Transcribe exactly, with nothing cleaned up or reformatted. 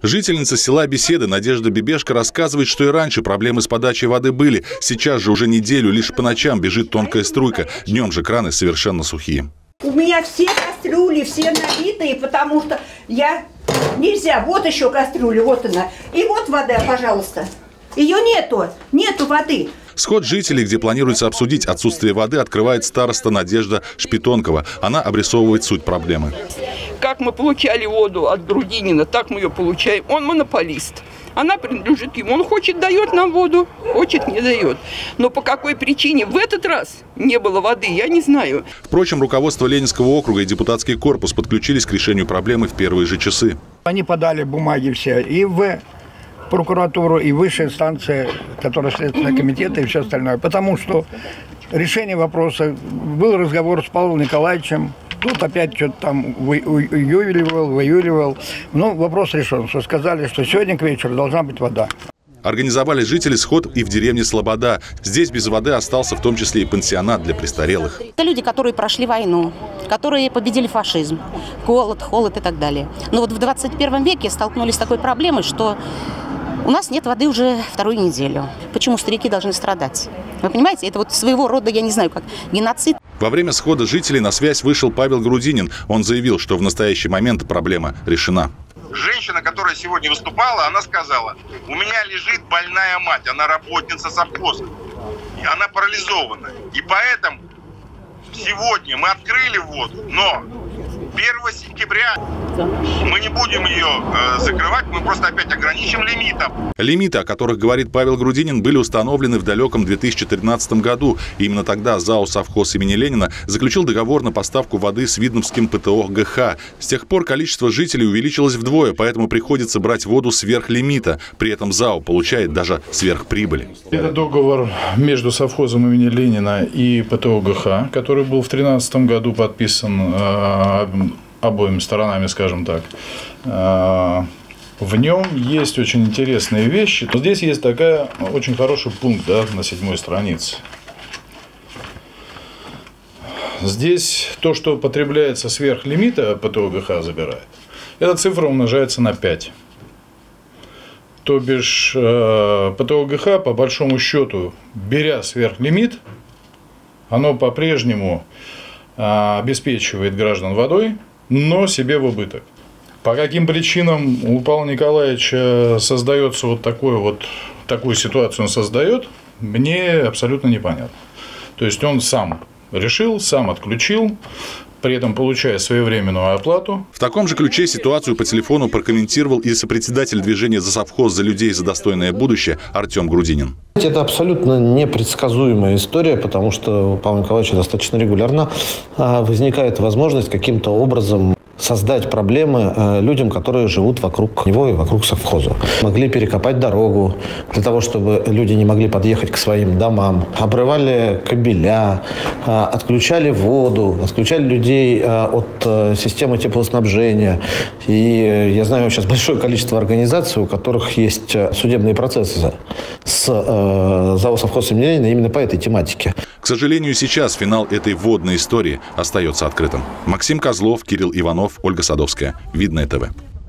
Жительница села Беседы Надежда Бебешко рассказывает, что и раньше проблемы с подачей воды были. Сейчас же уже неделю лишь по ночам бежит тонкая струйка. Днем же краны совершенно сухие. У меня все кастрюли, все налитые, потому что я... Нельзя. Вот еще кастрюля, вот она. И вот вода, пожалуйста. Ее нету. Нету воды. Сход жителей, где планируется обсудить отсутствие воды, открывает староста Надежда Шпитонкова. Она обрисовывает суть проблемы. Как мы получали воду от Грудинина, так мы ее получаем. Он монополист. Она принадлежит ему. Он хочет, дает нам воду, хочет, не дает. Но по какой причине в этот раз не было воды, я не знаю. Впрочем, руководство Ленинского округа и депутатский корпус подключились к решению проблемы в первые же часы. Они подали бумаги все и в прокуратуру, и высшая инстанция, которая Следственный комитет и все остальное. Потому что решение вопроса, был разговор с Павлом Николаевичем, тут опять что-то там выюливал, выюливал. Ну, вопрос решен, что сказали, что сегодня к вечеру должна быть вода. Организовали жители сход и в деревне Слобода. Здесь без воды остался в том числе и пансионат для престарелых. Это люди, которые прошли войну, которые победили фашизм, голод, холод и так далее. Но вот в двадцать первом веке столкнулись с такой проблемой, что у нас нет воды уже вторую неделю. Почему старики должны страдать? Вы понимаете, это вот своего рода, я не знаю, как геноцид. Во время схода жителей на связь вышел Павел Грудинин. Он заявил, что в настоящий момент проблема решена. Женщина, которая сегодня выступала, она сказала: у меня лежит больная мать, она работница совхоза, она парализована. И поэтому сегодня мы открыли воду, но первого сентября мы не будем ее э, закрывать, мы просто опять ограничим лимитом. Лимиты, о которых говорит Павел Грудинин, были установлены в далеком две тысячи тринадцатом году. И именно тогда ЗАО «Совхоз» имени Ленина заключил договор на поставку воды с Видновским ПТО ГХ. С тех пор количество жителей увеличилось вдвое, поэтому приходится брать воду сверх лимита. При этом ЗАО получает даже сверхприбыли. Это договор между совхозом имени Ленина и ПТО ГХ, который был в две тысячи тринадцатом году подписан э, обоими сторонами, скажем так. Э, в нем есть очень интересные вещи. Здесь есть такая очень хороший пункт, да, на седьмой странице. Здесь то, что потребляется сверх лимита, ПТО ГХ забирает, эта цифра умножается на пять. То бишь ПТО ГХ, по большому счету, беря сверхлимит, оно по-прежнему обеспечивает граждан водой, но себе в убыток. По каким причинам у Павла Николаевича создается вот, такой вот такую ситуацию, он создает, мне абсолютно непонятно. То есть он сам решил, сам отключил, при этом получая своевременную оплату. В таком же ключе ситуацию по телефону прокомментировал и сопредседатель движения «За совхоз, за людей, за достойное будущее» Артем Грудинин. Это абсолютно непредсказуемая история, потому что у Павла Николаевича достаточно регулярно возникает возможность каким-то образом создать проблемы людям, которые живут вокруг него и вокруг совхоза. Могли перекопать дорогу для того, чтобы люди не могли подъехать к своим домам. Обрывали кабеля, отключали воду, отключали людей от системы теплоснабжения. И я знаю сейчас большое количество организаций, у которых есть судебные процессы с ЗАО «Совхоз» имени Ленина именно по этой тематике. К сожалению, сейчас финал этой водной истории остается открытым. Максим Козлов, Кирилл Иванов, Ольга Садовская. Видное ТВ.